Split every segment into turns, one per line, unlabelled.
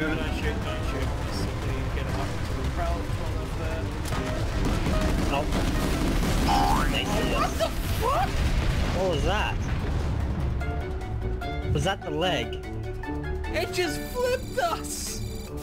Don't shoot. Just simply get him up into the crowd from up there.
Oh. They see us.
What the fuck?
What was that? Was that the leg?
It just flipped us!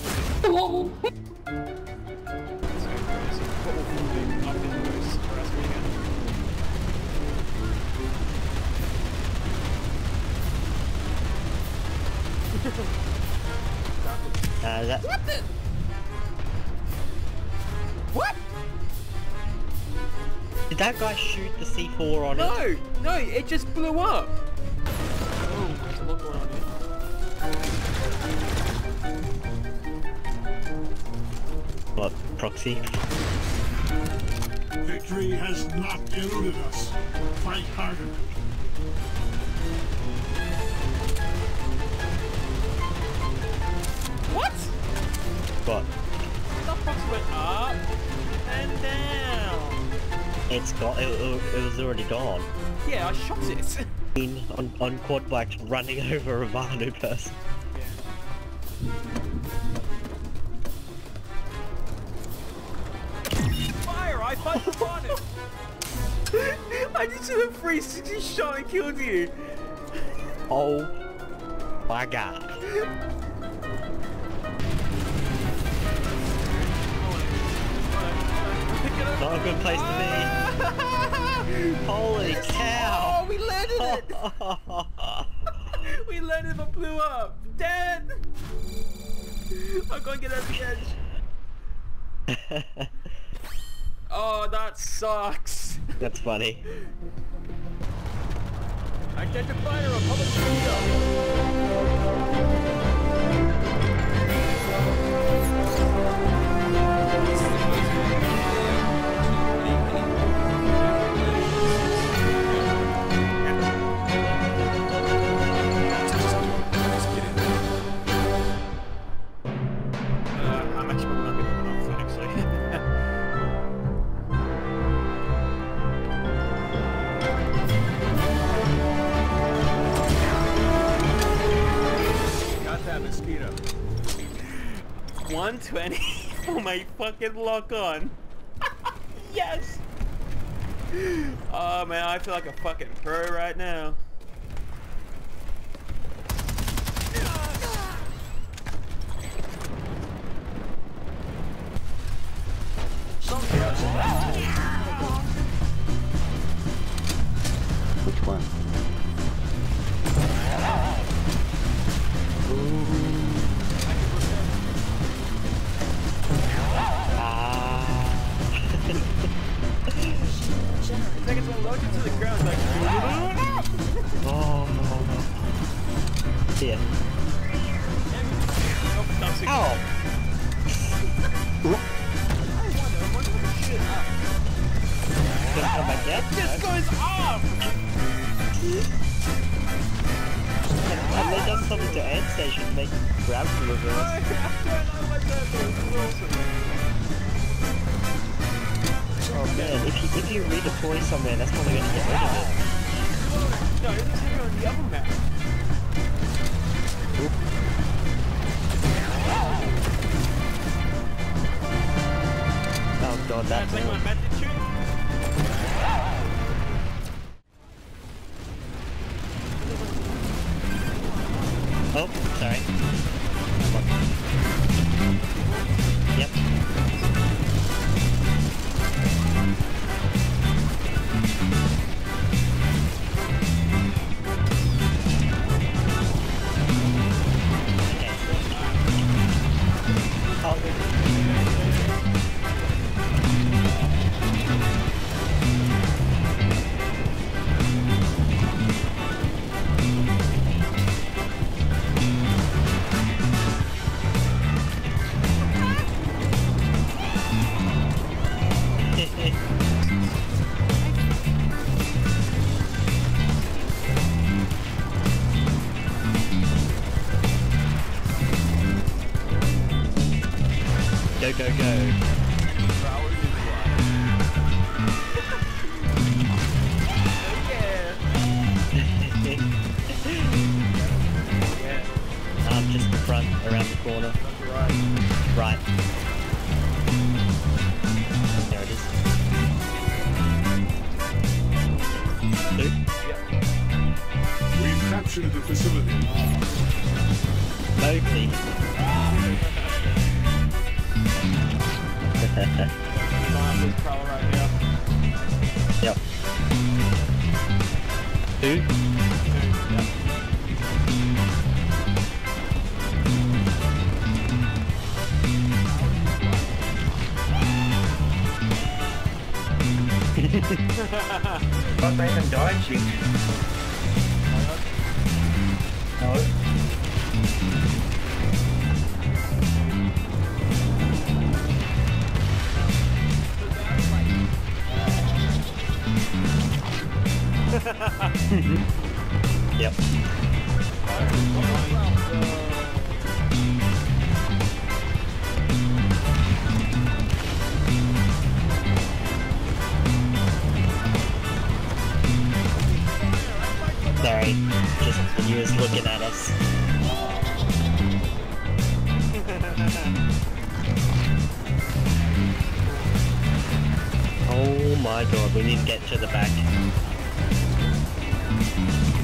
That...
What the? What?
Did that guy shoot the C4 on it?
No, it just blew up. Oh, there's a lot going on here.
What, proxy?
Victory has not eluded us. Fight harder.
What?
What?
That box went up and down.
It's got. It was already gone.
Yeah, I shot it.
On quad bikes running over a Vanu person.
Fire! I fired the bonnet! I just did a 360 shot and killed you!
Oh my god. Not a good place to be. Holy cow!
Oh, we landed it! We landed but blew up! Dead! I can't get out the edge. Oh, that sucks!
That's funny.
Identify a Republic speeder! I'm actually not good enough, actually. Goddamn it, speed up. 120 for my fucking lock on. Yes! Oh man, I feel like a fucking pro right now.
Which one?
It's like it's unloaded to the ground, like.
Oh. Yeah.
Oh, toxic.
Ow! Gonna come back down?
It just goes off!
Have they done something to Ant Station to make gravity reverse?
I don't know what that is. This is awesome.
Oh man, if you redeploy somewhere, that's probably gonna get rid of it.
No, this is happening on the other map.
Oh god, that's
Like my method shoot.
Oh, sorry. Yep. Go, go, go. Just the front, around the corner. Hopefully.
This crawler right here.
Yep. Who?
Yep.
Có tay thằng chó anh xịt. Thôi.
Yep. Sorry, just he was looking at us. Oh my god, we need to get to the back.